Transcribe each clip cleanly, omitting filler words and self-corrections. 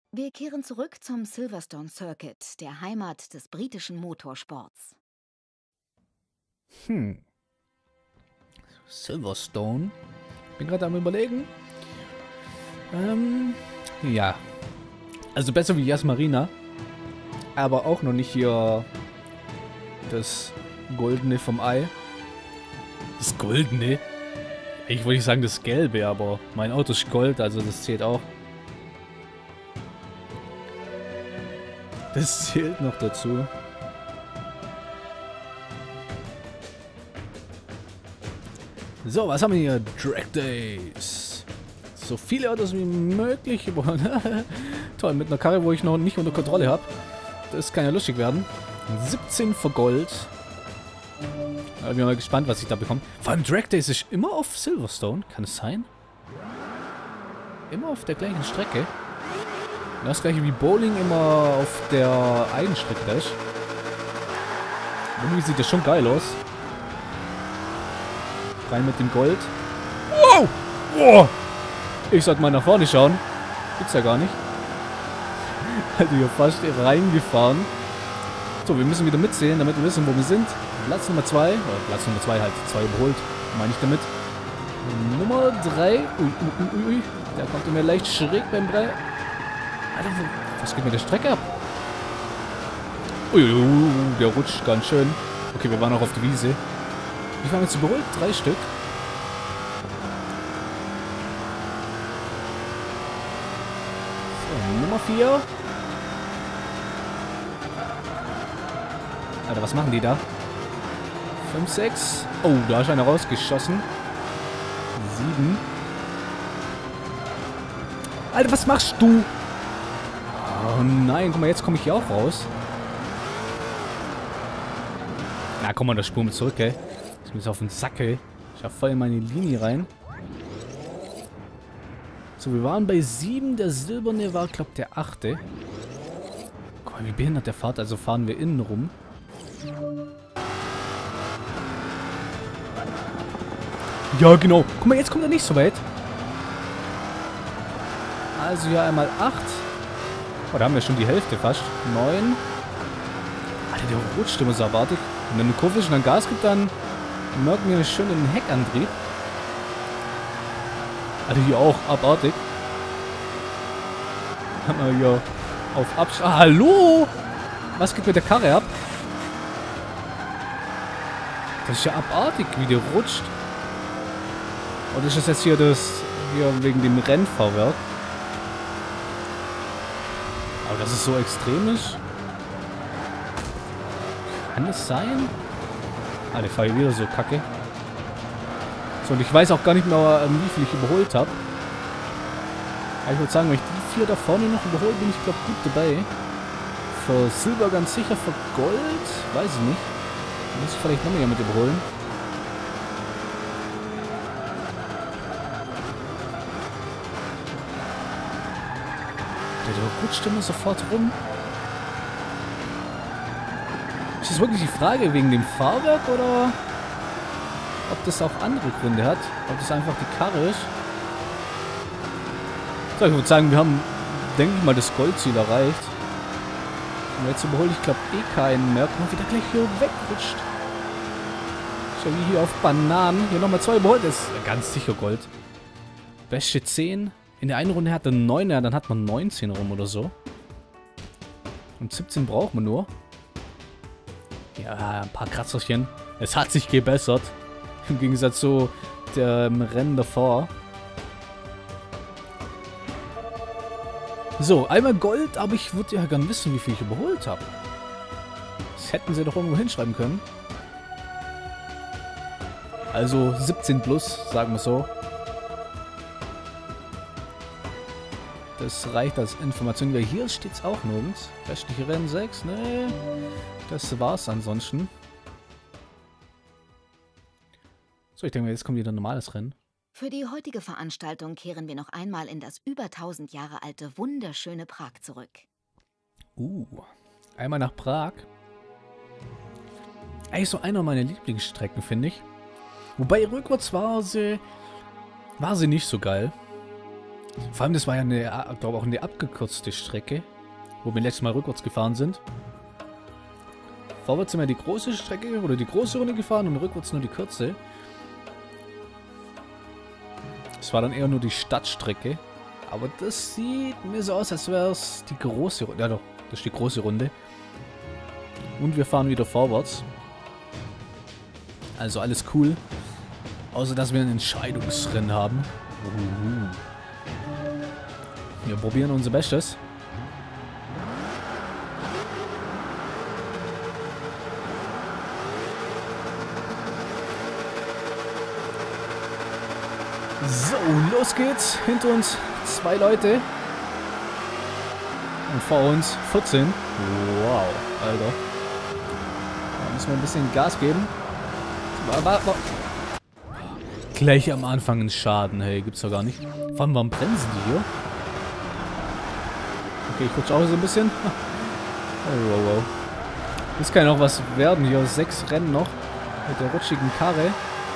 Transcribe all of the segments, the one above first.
Wir kehren zurück zum Silverstone Circuit, der Heimat des britischen Motorsports. Silverstone. Bin gerade am Überlegen. Ja. Also besser wie Yas Marina. Aber auch noch nicht hier das Goldene vom Ei. Das Goldene? Ich wollte nicht sagen das Gelbe, aber mein Auto ist Gold, also das zählt auch. Das zählt noch dazu. So, was haben wir hier? Drag Days. So viele Autos wie möglich. Toll, mit einer Karre, wo ich noch nicht unter Kontrolle habe. Das kann ja lustig werden. 17 für Gold. Ich bin mal gespannt, was ich da bekomme. Vor allem Drag Days ist immer auf Silverstone. Kann es sein? Immer auf der gleichen Strecke. Das gleiche wie Bowling immer auf der einen Strecke da ist. Irgendwie sieht das schon geil aus. Rein mit dem Gold. Wow! Oh! Ich sollte mal nach vorne schauen. Gibt's ja gar nicht. Also hier fast reingefahren. So, wir müssen wieder mitzählen, damit wir wissen, wo wir sind. Platz Nummer 2. Platz Nummer 2 halt. 2 überholt. Meine ich damit. Nummer 3. Ui. Der kommt mir leicht schräg beim 3. Alter, was geht mit der Strecke ab? Ui, der rutscht ganz schön. Okay, wir waren auch auf der Wiese. Wie viel haben wir jetzt überholt? 3 Stück. So, Nummer 4. Alter, was machen die da? 5, 6. Oh, da ist einer rausgeschossen. 7. Alter, was machst du? Oh nein, guck mal, jetzt komme ich hier auch raus. Na, komm mal, da spuren wir zurück, ey. Ich bin jetzt auf den Sack, ey. Ich hab voll in meine Linie rein. So, wir waren bei 7. Der silberne war, glaub der 8. Guck mal, wie behindert der Fahrt. Also fahren wir innen rum. Ja, genau. Guck mal, jetzt kommt er nicht so weit. Also hier einmal 8. Oh, da haben wir schon die Hälfte fast. 9. Alter, der rutscht immer so abartig. Und wenn du Kurve ist und dann Gas gibt, dann merken wir schön den Heckantrieb. Alter, hier auch abartig. Haben wir hier auf Abstand. Ah, hallo! Was geht mit der Karre ab? Das ist ja abartig, wie der rutscht. Und ist das jetzt hier das... Hier wegen dem Rennfahrwerk? Aber dass es so extrem ist? Kann das sein? Alter, ich fahre hier wieder so kacke. So, und ich weiß auch gar nicht mehr, wie viel ich überholt habe. Aber ich würde sagen, wenn ich die 4 da vorne noch überhole, bin ich, glaube gut dabei. Für Silber ganz sicher, für Gold, weiß ich nicht. Muss ich vielleicht noch mehr mit überholen. Der rutscht immer sofort rum. Ist das wirklich die Frage wegen dem Fahrwerk oder ob das auch andere Gründe hat? Ob das einfach die Karre ist? So, ich würde sagen, wir haben, denke ich mal, das Goldziel erreicht. Und jetzt überhole ich, glaube eh keinen mehr. Guck mal, wie der gleich hier wegrutscht. Schau wie hier auf Bananen. Hier nochmal 2 überholt. Das ist ganz sicher Gold. Beste 10. In der einen Runde hat er 9, ja, dann hat man 19 rum oder so. Und 17 braucht man nur. Ja, ein paar Kratzerchen. Es hat sich gebessert. Im Gegensatz zu dem Rennen davor. So, einmal Gold, aber ich würde ja gerne wissen, wie viel ich überholt habe. Das hätten sie doch irgendwo hinschreiben können. Also 17 plus, sagen wir so. Das reicht als Information, weil hier steht es auch nirgends. Restliche Rennen 6, ne? Das war's ansonsten. So, ich denke mal, jetzt kommt wieder ein normales Rennen. Für die heutige Veranstaltung kehren wir noch einmal in das über 1000 Jahre alte wunderschöne Prag zurück. Einmal nach Prag. Eigentlich so einer meiner Lieblingsstrecken, finde ich. Wobei rückwärts war sie nicht so geil. Vor allem, das war ja eine, glaube auch eine abgekürzte Strecke, wo wir letztes Mal rückwärts gefahren sind. Vorwärts sind wir die große Strecke oder die große Runde gefahren und rückwärts nur die kurze. Es war dann eher nur die Stadtstrecke. Aber das sieht mir so aus, als wäre es die große Runde. Ja doch, das ist die große Runde. Und wir fahren wieder vorwärts. Also alles cool. Außer, dass wir ein Entscheidungsrennen haben. Wir probieren unser Bestes. So, los geht's. Hinter uns 2 Leute. Und vor uns 14. Wow, Alter. Da müssen wir ein bisschen Gas geben. Gleich am Anfang ein Schaden, hey, gibt's doch gar nicht. Vor allem, warum bremsen die hier? Okay, ich rutsche auch so ein bisschen. Oh, wow, wow. Das kann ja noch was werden hier. 6 Rennen noch. Mit der rutschigen Karre.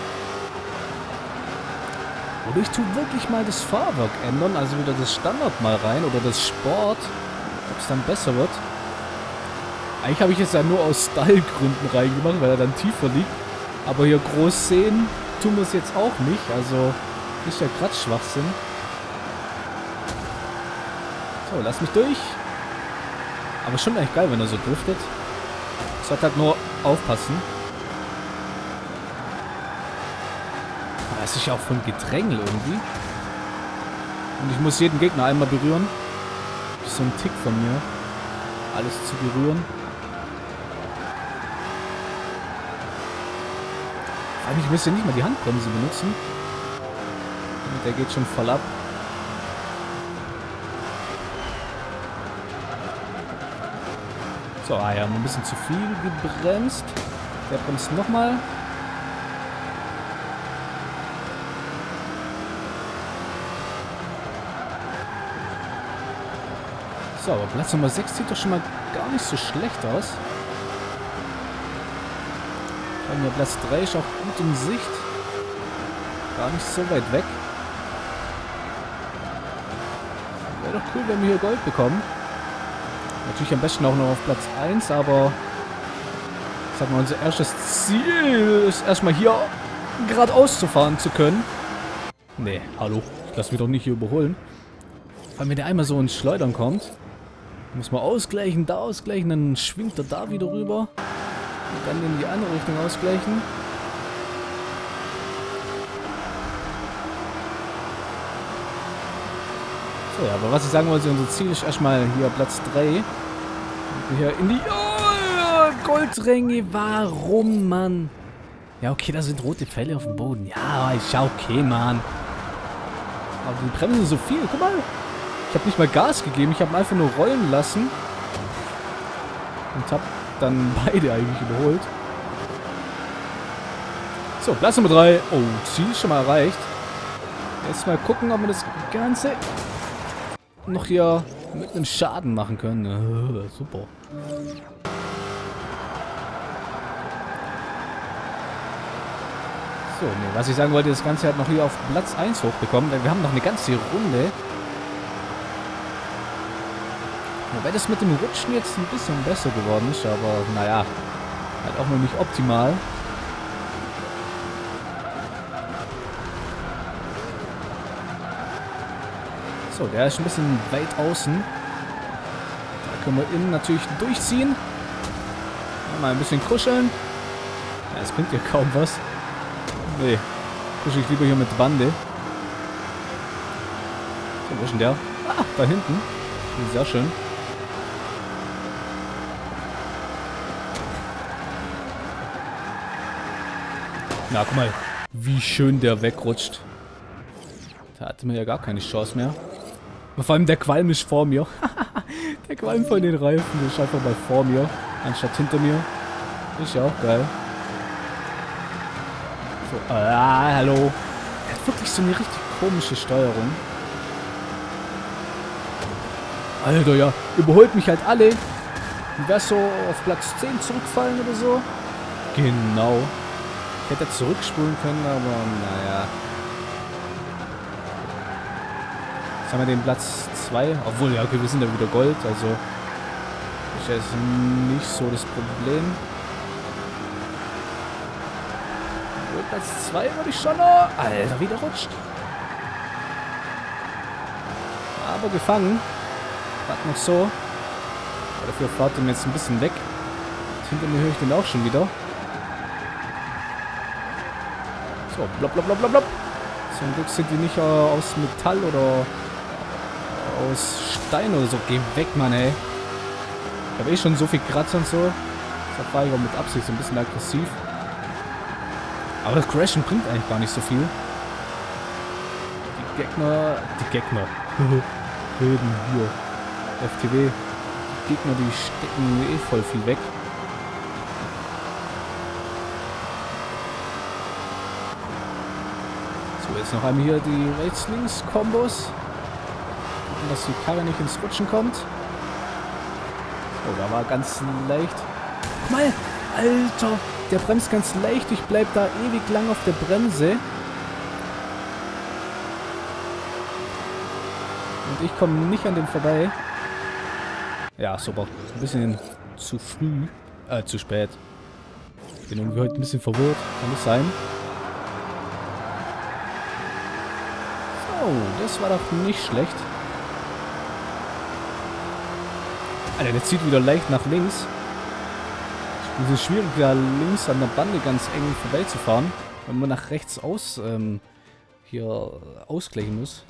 Oder ich tue wirklich mal das Fahrwerk ändern. Also wieder das Standard mal rein. Oder das Sport. Ob es dann besser wird. Eigentlich habe ich es ja nur aus Style-Gründen reingemacht, weil er dann tiefer liegt. Aber hier groß sehen tun wir es jetzt auch nicht. Also ist ja gerade Schwachsinn. So, lass mich durch. Aber schon echt geil, wenn er so driftet. Es hat halt nur aufpassen. Das ist ja auch von Gedrängel irgendwie. Und ich muss jeden Gegner einmal berühren. Das ist so ein Tick von mir. Alles zu berühren. Eigentlich müsste nicht mal die Handbremse benutzen. Der geht schon voll ab. So, ja, haben ein bisschen zu viel gebremst. Der bremst nochmal. So, aber Platz Nummer 6 sieht doch schon mal gar nicht so schlecht aus. Und der Platz 3 ist auch gut in Sicht. Gar nicht so weit weg. Wäre doch cool, wenn wir hier Gold bekommen. Natürlich am besten auch noch auf Platz 1, aber ich sag mal, unser erstes Ziel ist erstmal hier geradeaus zu fahren zu können. Nee, hallo. Ich lasse mich doch nicht hier überholen. Weil wenn der einmal so ins Schleudern kommt, muss man ausgleichen, dann schwingt er da wieder rüber. Und dann in die andere Richtung ausgleichen. So, ja, aber was ich sagen wollte, unser Ziel ist erstmal hier Platz 3. Hier in die Goldränge. Warum, Mann? Ja, okay, da sind rote Pfeile auf dem Boden. Ja, ist ja okay, Mann. Aber die bremsen so viel. Guck mal. Ich habe nicht mal Gas gegeben. Ich habe einfach nur rollen lassen. Und habe dann beide eigentlich überholt. So, Platz Nummer 3. Oh, Ziel schon mal erreicht. Jetzt mal gucken, ob wir das Ganze noch hier mit einem Schaden machen können. Super. So, nee, was ich sagen wollte, das Ganze hat noch hier auf Platz 1 hochbekommen, denn wir haben noch eine ganze Runde. Wobei das mit dem Rutschen jetzt ein bisschen besser geworden ist, aber naja, halt auch noch nicht optimal. So, der ist ein bisschen weit außen. Da können wir innen natürlich durchziehen. Mal ein bisschen kuscheln. Ja, das bringt ja kaum was. Nee, kuschel ich lieber hier mit Bande. So, wo ist denn der? Ah, da hinten. Sehr schön. Na, guck mal, wie schön der wegrutscht. Da hatte man ja gar keine Chance mehr. Und vor allem der Qualm ist vor mir. Der Qualm von den Reifen ist einfach mal vor mir, anstatt hinter mir. Ist ja auch geil. So, hallo. Er hat wirklich so eine richtig komische Steuerung. Alter, ja, überholt mich halt alle. Und wär's so auf Platz 10 zurückfallen oder so? Genau. Ich hätte zurückspulen können, aber naja. Jetzt haben wir den Platz 2. Obwohl, ja, okay, wir sind ja wieder Gold. Also ist jetzt nicht so das Problem. Obwohl, Platz 2 würde ich schon noch... Alter, wieder rutscht. Aber gefangen. Gerade noch so. Aber dafür fahrt er mir jetzt ein bisschen weg. Hinter mir höre ich den auch schon wieder. So, blopp, blopp, blopp, blopp, blopp. Zum Glück sind die nicht aus Metall oder aus Stein oder so. Geh weg, Mann, ey. Ich habe eh schon so viel Kratzer und so. Deshalb war ich auch mit Absicht so ein bisschen aggressiv. Aber das Crashen bringt eigentlich gar nicht so viel. Die Gegner. Reden hier. FTW. Die Gegner, die stecken eh voll viel weg. So, jetzt noch einmal hier die Rechts-Links-Kombos. Gucken, dass die Karre nicht ins Rutschen kommt. Oh, da war ganz leicht. Guck mal, Alter, der bremst ganz leicht. Ich bleib da ewig lang auf der Bremse. Und ich komme nicht an dem vorbei. Ja, super. Ein bisschen zu früh. Zu spät. Bin irgendwie heute ein bisschen verwirrt. Kann das sein? So, das war doch nicht schlecht. Alter, der zieht wieder leicht nach links. Es ist schwierig, da links an der Bande ganz eng vorbeizufahren. Wenn man nach rechts aus hier ausgleichen muss.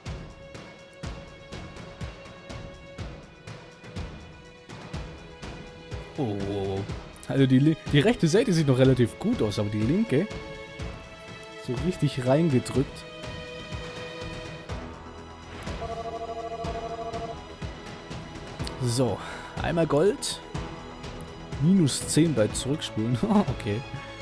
Oh. Also die rechte Seite sieht noch relativ gut aus, aber die linke so richtig reingedrückt. So, einmal Gold. Minus 10 bei Zurückspulen. Okay.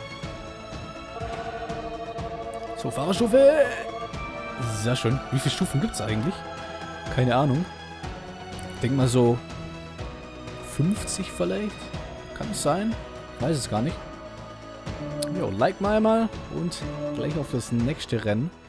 So, Fahrerstufe. Sehr schön. Wie viele Stufen gibt es eigentlich? Keine Ahnung. Ich denke mal so 50 vielleicht. Kann es sein? Ich weiß es gar nicht. Jo, like mal einmal und gleich auf das nächste Rennen.